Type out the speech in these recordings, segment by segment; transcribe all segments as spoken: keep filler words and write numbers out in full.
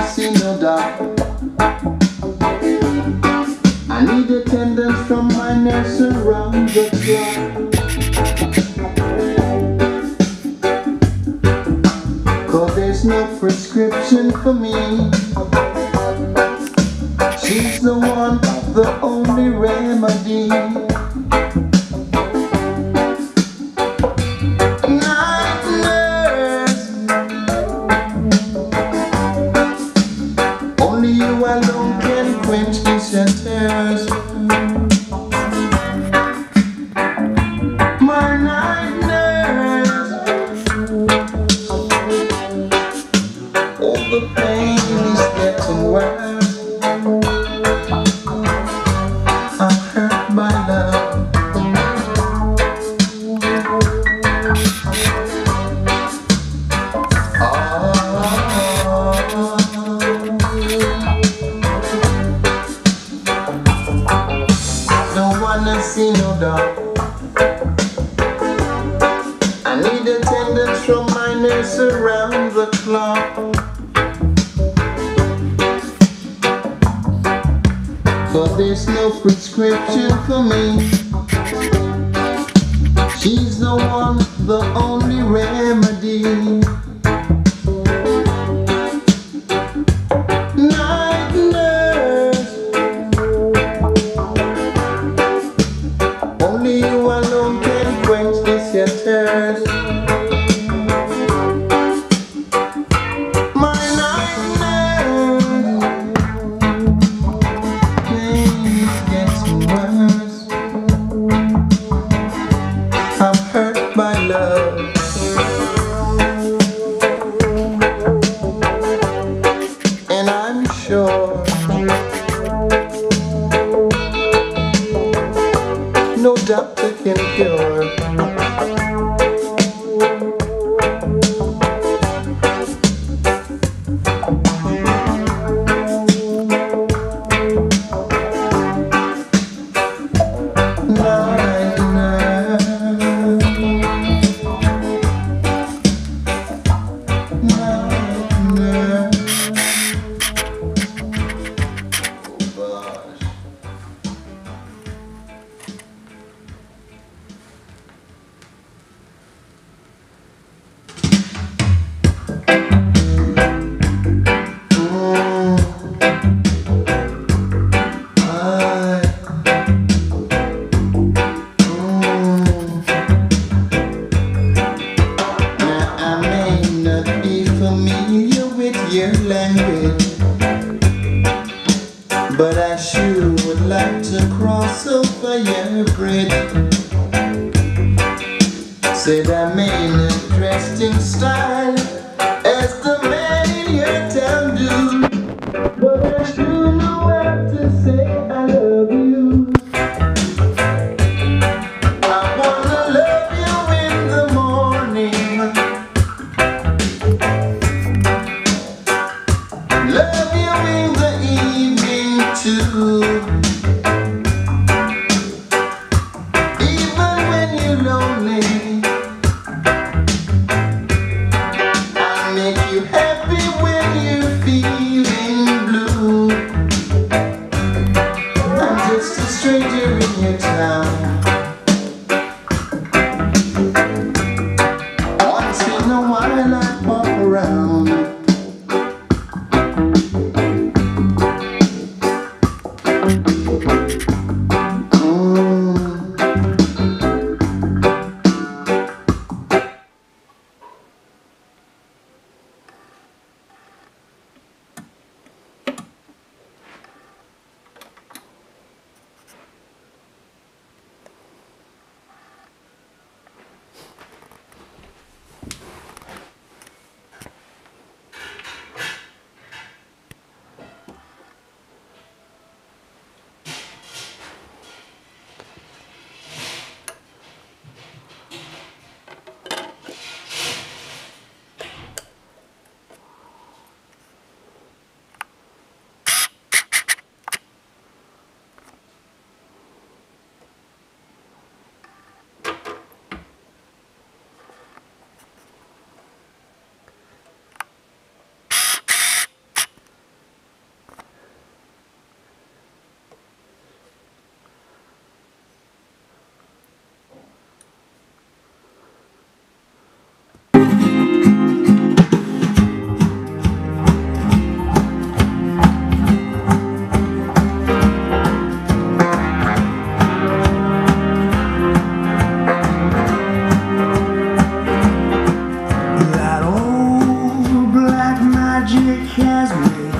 wanna see no doubt. I need attendance from my nurse around the clock. Cause there's no prescription for me. She's the one, the only remedy. Night nurse, only you alone can quench these tears. My night nurse, all the pain is getting worse. I'm hurt by love. Don't wanna see no dog. I need attendance from my nurse around the clock. But there's no prescription for me. She's the one, the only remedy. Night nurse, only you alone can quench this your thirst. My night nurse, pain is getting worse. I'm hurt by love. And I'm sure no doctor can cure. Night nurse, night nurse. Oh gosh. Familiar with your language, but I sure would like to cross over your bridge. Said I may not dressed in style as the man in your town do, but I sure know how to say I love you. I wanna love you in the morning, love you in the evening too. Even when you're lonely, I'll make you happy when you're feeling blue. I'm just a stranger in your town. Once in a while I pop around.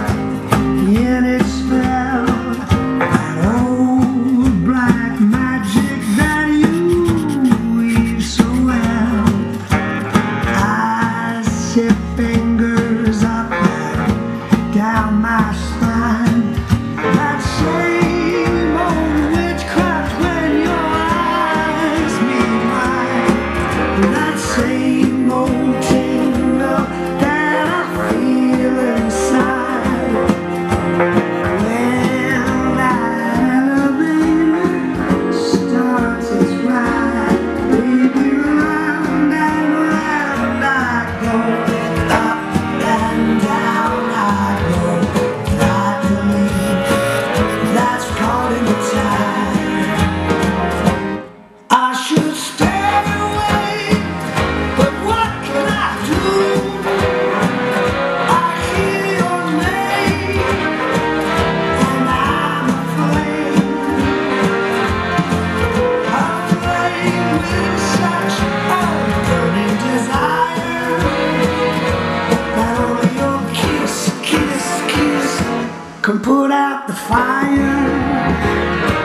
in its spell, that old black magic that you weave so well. I sit fingers up and down my spine, that same old witchcraft when your eyes meet mine, that same old tingle that I feel inside when that elevator starts its ride. Baby, round and round I go, up and down I go, I believe that's calling the tide. I should stay away, but what can I do? I hear your name, and I'm afraid, afraid with such a burning desire that only your kiss, kiss, kiss can put out the fire.